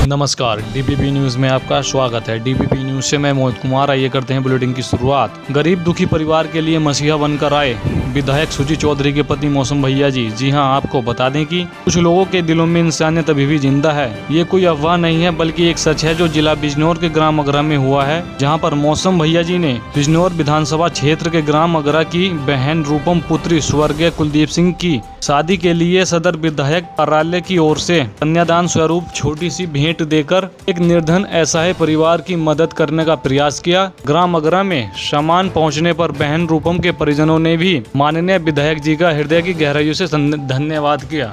नमस्कार, DPP news में आपका स्वागत है। डीपीपी न्यूज से मैं मोहित कुमार। आइए करते हैं बुलेटिन की शुरुआत। गरीब दुखी परिवार के लिए मसीहा बनकर आए विधायक सुजी चौधरी के पति मौसम भैया जी। जी हां, आपको बता दें कि कुछ लोगों के दिलों में इंसानियत अभी भी जिंदा है। ये कोई अफवाह नहीं है बल्कि एक सच है जो जिला बिजनौर के ग्राम अगरा में हुआ है, जहाँ पर मौसम भैया जी ने बिजनौर विधानसभा क्षेत्र के ग्राम अगरा की बहन रूपम पुत्री स्वर्गीय कुलदीप सिंह की शादी के लिए सदर विधायक कार्यालय की ओर से कन्यादान स्वरूप छोटी सी भेंट देकर एक निर्धन असहाय परिवार की मदद करने का प्रयास किया। ग्राम अगरा में सामान पहुंचने पर बहन रूपम के परिजनों ने भी माननीय विधायक जी का हृदय की गहराइयों से धन्यवाद किया।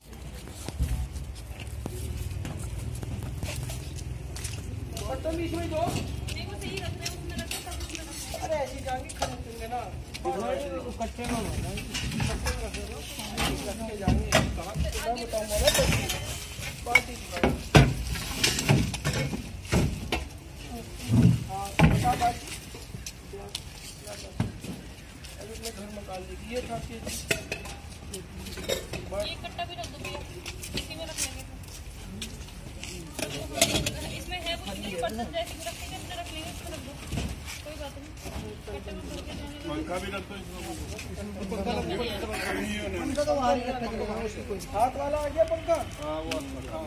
ये कट्टा भी रख दो भैया, इसी में रख लेंगे। इसमें है कुछ नहीं, बर्तन जैसे भी रखेंगे अपने रख लेंगे, इसमें रख दो, कोई बात नहीं। कट्टे में भर के जाने पंखा भी रख दो, पंखा तो बाहर ही रखा जाएगा। हाथ वाला आ गया पंखा। हां वो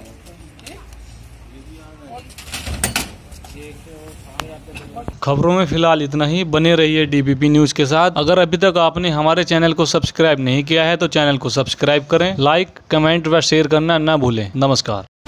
खबरों में फिलहाल इतना ही। बने रहिए डीपीपी न्यूज के साथ। अगर अभी तक आपने हमारे चैनल को सब्सक्राइब नहीं किया है तो चैनल को सब्सक्राइब करें। लाइक, कमेंट व शेयर करना ना भूलें। नमस्कार।